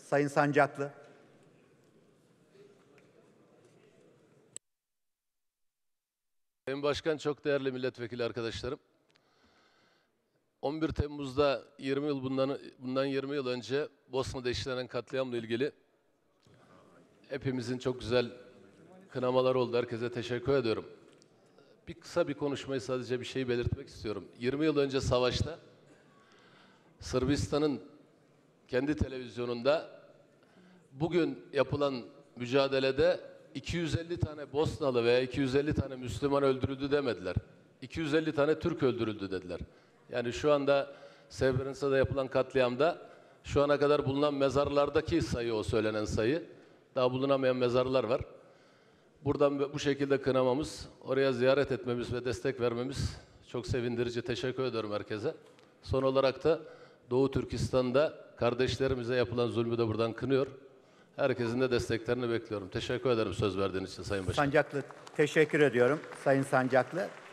Sayın Sancaklı. Sayın Başkan, çok değerli milletvekili arkadaşlarım. 11 Temmuz'da bundan 20 yıl önce Bosna'da işlenen katliamla ilgili hepimizin çok güzel kınamaları oldu. Herkese teşekkür ediyorum. Kısa bir konuşmayı, sadece bir şeyi belirtmek istiyorum. 20 yıl önce savaşta Sırbistan'ın kendi televizyonunda bugün yapılan mücadelede 250 tane Bosnalı veya 250 tane Müslüman öldürüldü demediler. 250 tane Türk öldürüldü dediler. Yani şu anda Srebrenica'da yapılan katliamda şu ana kadar bulunan mezarlardaki sayı, o söylenen sayı. Daha bulunamayan mezarlar var. Buradan bu şekilde kınamamız, oraya ziyaret etmemiz ve destek vermemiz çok sevindirici. Teşekkür ediyorum herkese. Son olarak da Doğu Türkistan'da kardeşlerimize yapılan zulmü de buradan kınıyor. Herkesin de desteklerini bekliyorum. Teşekkür ederim söz verdiğiniz için Sayın Başkan. Sancaklı, teşekkür ediyorum. Sayın Sancaklı.